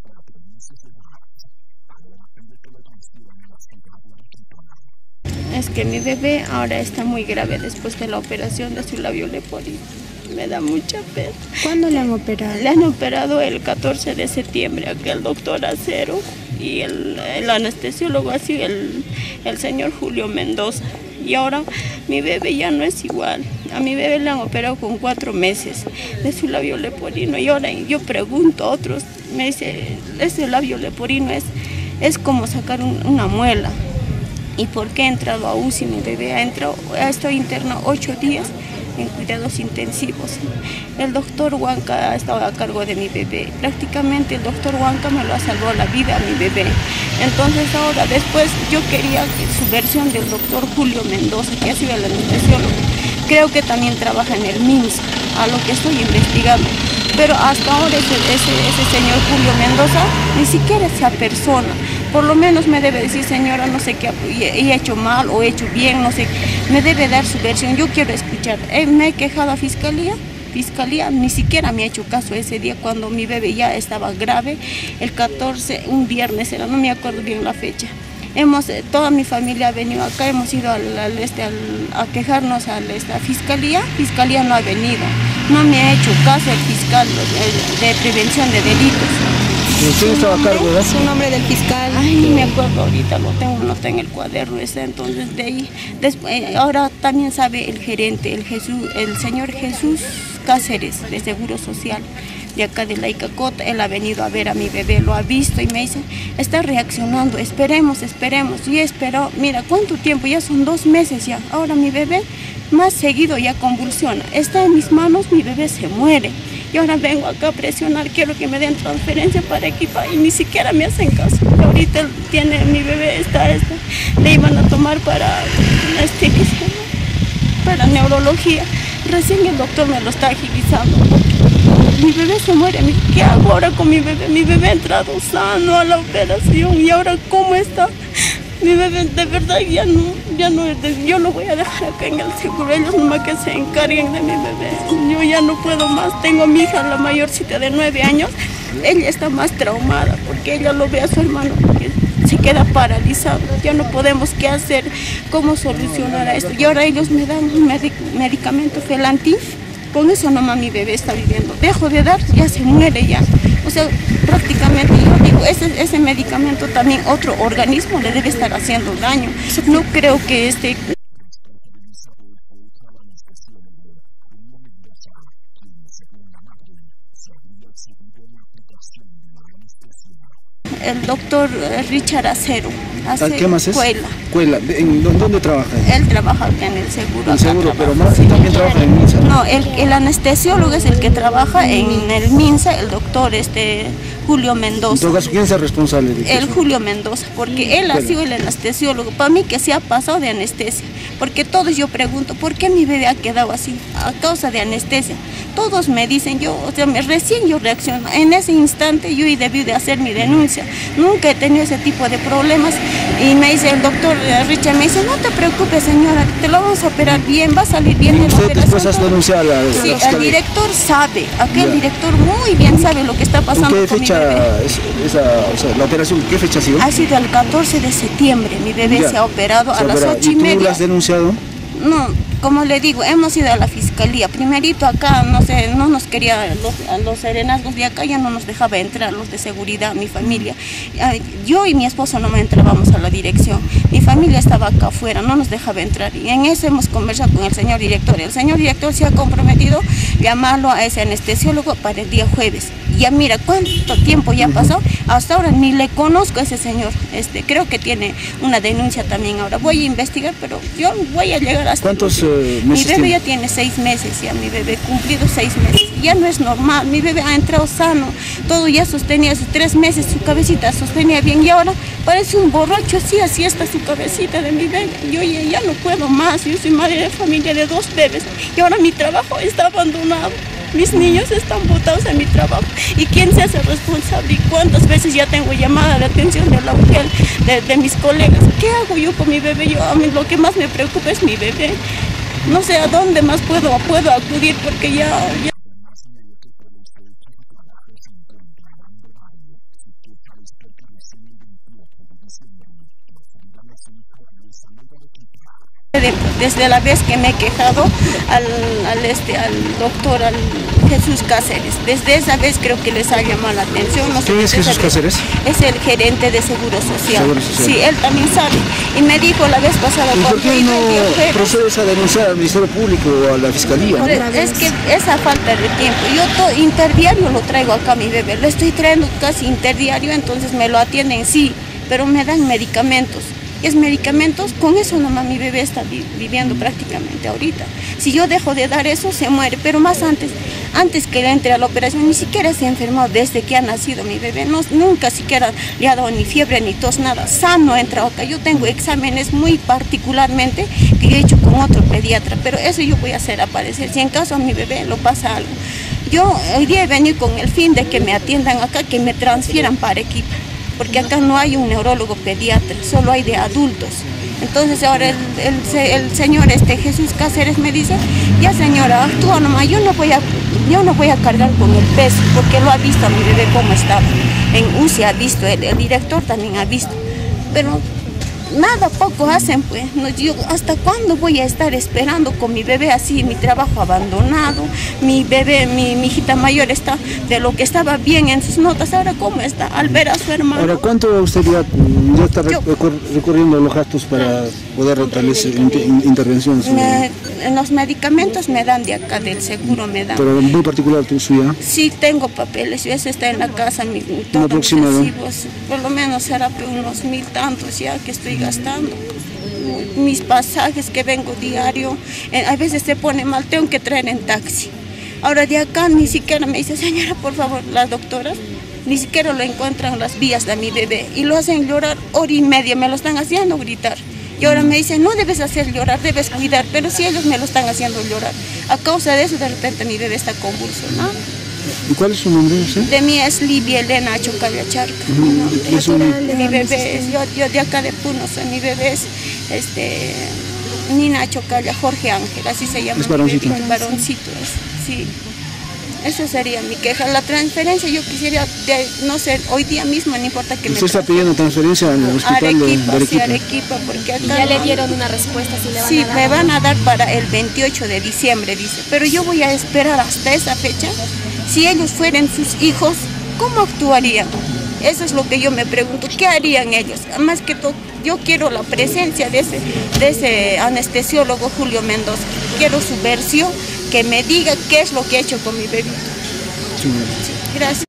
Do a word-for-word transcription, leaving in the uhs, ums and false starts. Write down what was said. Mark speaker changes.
Speaker 1: Es que mi bebé ahora está muy grave después de la operación de su labio leporino. Me da mucha pena.
Speaker 2: ¿Cuándo le han operado?
Speaker 1: Le han operado el catorce de septiembre, aquí el doctor Acero y el, el anestesiólogo así, el, el señor Julio Mendoza. Y ahora mi bebé ya no es igual. A mi bebé le han operado con cuatro meses de su labio leporino. Y ahora yo pregunto a otros, me dice, ese labio leporino es, es como sacar un, una muela. ¿Y por qué he entrado a U C I? Mi bebé ha entrado, ha estado interno ocho días en cuidados intensivos. El doctor Huanca ha estado a cargo de mi bebé. Prácticamente el doctor Huanca me lo ha salvado la vida a mi bebé. Entonces ahora, después, yo quería su versión del doctor Julio Mendoza, que ha sido el anestesiólogo. Creo que también trabaja en el MINSA, a lo que estoy investigando. Pero hasta ahora ese, ese, ese señor Julio Mendoza ni siquiera esa persona. Por lo menos me debe decir, señora, no sé qué he hecho mal o he hecho bien, no sé. Me debe dar su versión, yo quiero escuchar. Eh, me he quejado a Fiscalía, Fiscalía ni siquiera me ha hecho caso ese día cuando mi bebé ya estaba grave. El catorce, un viernes era, no me acuerdo bien la fecha. Hemos, toda mi familia ha venido acá, hemos ido al, al, este, al, a quejarnos a la Fiscalía. Fiscalía no ha venido, no me ha hecho caso el fiscal de, de prevención de delitos.
Speaker 2: ¿Quién estaba a cargo de su nombre del fiscal?
Speaker 1: Ay, no me acuerdo ahorita, lo tengo, no está en el cuaderno ese, entonces de ahí. Después, ahora también sabe el gerente, el Jesús, el señor Jesús Cáceres, de Seguro Social, de acá de la Icacota. Él ha venido a ver a mi bebé, lo ha visto y me dice, está reaccionando, esperemos, esperemos. Y espero, mira, ¿cuánto tiempo? Ya son dos meses ya. Ahora mi bebé más seguido ya convulsiona. Está en mis manos, mi bebé se muere. Y ahora vengo acá a presionar, quiero que me den transferencia para equipar y ni siquiera me hacen caso. Ahorita tiene, mi bebé está, está, le iban a tomar para, este, ¿qué se llama? Para neurología. Recién el doctor me lo está agilizando. Mi bebé se muere, ¿qué hago ahora con mi bebé? Mi bebé ha entrado sano a la operación y ahora ¿cómo está? Mi bebé de verdad ya no, ya no, yo lo voy a dejar acá en el seguro, ellos nomás que se encarguen de mi bebé. Yo ya no puedo más, tengo a mi hija, la mayorcita de nueve años, ella está más traumada porque ella lo ve a su hermano que se queda paralizado, ya no podemos qué hacer, cómo solucionar a esto. Y ahora ellos me dan un medic medicamento Felantif, con eso nomás mi bebé está viviendo. Dejo de dar, ya se muere ya. O sea, prácticamente yo digo, ese, ese medicamento también otro organismo le debe estar haciendo daño. No creo que este... El doctor Richard Acero. Acero
Speaker 2: ¿Qué más es?
Speaker 1: Cuela.
Speaker 2: Cuela. ¿En dónde trabaja?
Speaker 1: Él trabaja acá en el seguro.
Speaker 2: El seguro, pero más,
Speaker 1: sí.
Speaker 2: También trabaja en MINSA.
Speaker 1: No, el, el anestesiólogo es el que trabaja en el MINSA, el doctor este Julio Mendoza.
Speaker 2: En todo caso, ¿quién es el responsable de
Speaker 1: El
Speaker 2: eso?
Speaker 1: Julio Mendoza, porque él ha sido el anestesiólogo. Para mí que se ha pasado de anestesia, porque todos yo pregunto, ¿por qué mi bebé ha quedado así? A causa de anestesia. Todos me dicen, yo, o sea, me, recién yo reacciono. En ese instante yo debí de hacer mi denuncia. Nunca he tenido ese tipo de problemas. Y me dice el doctor Richard, me dice, no te preocupes señora, te lo vamos a operar bien, va a salir bien de la
Speaker 2: operación. ¿Usted después has denunciado a la,
Speaker 1: Sí,
Speaker 2: la
Speaker 1: el director sabe, aquel director muy bien sabe lo que está pasando
Speaker 2: ¿En qué
Speaker 1: con
Speaker 2: fecha
Speaker 1: mi bebé.
Speaker 2: Es, esa, o sea, la operación, qué fecha ha sido?
Speaker 1: Ha sido el catorce de septiembre, mi bebé ya. se ha operado se a las ocho y media.
Speaker 2: ¿Y tú lo has denunciado?
Speaker 1: No, como le digo, hemos ido a la fiscalía. Primerito acá, no sé, no nos quería, los, los serenazgos de acá ya no nos dejaba entrar, los de seguridad, mi familia. Yo y mi esposo no me entrábamos a la dirección. Mi familia estaba acá afuera, no nos dejaba entrar. Y en eso hemos conversado con el señor director. El señor director se ha comprometido llamarlo a ese anestesiólogo para el día jueves. Ya mira, ¿cuánto tiempo ya pasó? Hasta ahora ni le conozco a ese señor. Este, creo que tiene una denuncia también ahora. Voy a investigar, pero yo voy a llegar hasta...
Speaker 2: ¿Cuántos uh, meses
Speaker 1: Mi bebé
Speaker 2: tiene?
Speaker 1: ya tiene seis meses, ya mi bebé cumplido seis meses. Ya no es normal, mi bebé ha entrado sano. Todo ya sostenía, sus tres meses su cabecita sostenía bien. Y ahora parece un borracho, así, así está su cabecita de mi bebé. Yo ya, ya no puedo más, yo soy madre de familia de dos bebés. Y ahora mi trabajo está abandonado. Mis niños están botados en mi trabajo. ¿Y quién se hace responsable? ¿Y cuántas veces ya tengo llamada de atención de la mujer, de, de mis colegas? ¿Qué hago yo con mi bebé? Yo, a mí lo que más me preocupa es mi bebé. No sé a dónde más puedo, puedo acudir porque ya... ya... Desde la vez que me he quejado al, al, este, al doctor, al Jesús Cáceres, desde esa vez creo que les ha llamado la atención. No sé.
Speaker 2: ¿Quién es Jesús Cáceres?
Speaker 1: Es el gerente de Seguro Social.
Speaker 2: Seguro Social.
Speaker 1: Sí, él también sabe. Y me dijo la vez pasada...
Speaker 2: ¿Y por qué no procedes a denunciar al Ministerio Público o a la Fiscalía? ¿No?
Speaker 1: Es que esa falta de tiempo. Yo todo interdiario lo traigo acá a mi bebé. Lo estoy trayendo casi interdiario, entonces me lo atienden, sí, pero me dan medicamentos. Es medicamentos, con eso nomás mi bebé está vi viviendo prácticamente ahorita. Si yo dejo de dar eso, se muere, pero más antes, antes que le entre a la operación, ni siquiera se ha enfermado desde que ha nacido mi bebé, no, nunca siquiera le ha dado ni fiebre ni tos, nada, sano ha entrado acá. Yo tengo exámenes muy particularmente que yo he hecho con otro pediatra, pero eso yo voy a hacer aparecer, si en caso a mi bebé lo pasa algo. Yo hoy día he venido con el fin de que me atiendan acá, que me transfieran para Arequipa, porque acá no hay un neurólogo pediatra, solo hay de adultos. Entonces ahora el, el, el señor este Jesús Cáceres me dice, ya señora, actúa nomás, yo no voy a, yo no voy a cargar con el peso, porque lo ha visto a mi bebé cómo estaba. En U C I ha visto, el, el director también ha visto, pero nada, poco hacen pues. No, yo, ¿hasta cuándo voy a estar esperando con mi bebé así, mi trabajo abandonado? Mi bebé, mi, mi hijita mayor está de lo que estaba bien en sus notas, ahora cómo está al ver a su hermano.
Speaker 2: Ahora, ¿cuánto usted ya, ya está
Speaker 1: yo,
Speaker 2: recurriendo a los gastos para poder realizar intervenciones?
Speaker 1: Me, en los medicamentos me dan de acá, del seguro me dan.
Speaker 2: Pero muy particular tu suya.
Speaker 1: Sí, tengo papeles, eso está en la casa, mi, todos los recibos, por lo menos será unos mil tantos ya que estoy gastando. Mis pasajes que vengo diario, eh, a veces se pone mal, tengo que traer en taxi. Ahora de acá ni siquiera me dice, señora, por favor, las doctoras, ni siquiera lo encuentran las vías de mi bebé y lo hacen llorar hora y media, me lo están haciendo gritar. Y ahora me dicen, no debes hacer llorar, debes cuidar, pero si ellos me lo están haciendo llorar, a causa de eso de repente mi bebé está convulsionado.
Speaker 2: ¿Y cuál es su nombre? ¿Sí?
Speaker 1: De mí es Livia Elena Achocalla Charca.
Speaker 2: Uh, ¿no?
Speaker 1: un... Mi bebé es, yo, yo de acá de Puno soy, mi bebé es este, Nina Achocalla Jorge Ángel, así se llama.
Speaker 2: Es varoncito.
Speaker 1: Mi varoncito es, sí. Esa sería mi queja. La transferencia yo quisiera, de, no sé, hoy día mismo, no importa que me...
Speaker 2: ¿Usted está pidiendo transferencia al hospital
Speaker 1: Arequipa,
Speaker 2: de, de Arequipa?
Speaker 1: Sí, Arequipa, porque acá...
Speaker 3: ¿Y ya le dieron una respuesta? Si le van
Speaker 1: sí,
Speaker 3: a dar
Speaker 1: me
Speaker 3: o
Speaker 1: van
Speaker 3: no?
Speaker 1: a dar para el veintiocho de diciembre, dice. Pero yo voy a esperar hasta esa fecha. Si ellos fueran sus hijos, ¿cómo actuarían? Eso es lo que yo me pregunto, ¿qué harían ellos? Más que todo, yo quiero la presencia de ese, de ese anestesiólogo Julio Mendoza. Quiero su versión, que me diga qué es lo que ha hecho con mi bebito.
Speaker 2: Sí.
Speaker 1: Gracias.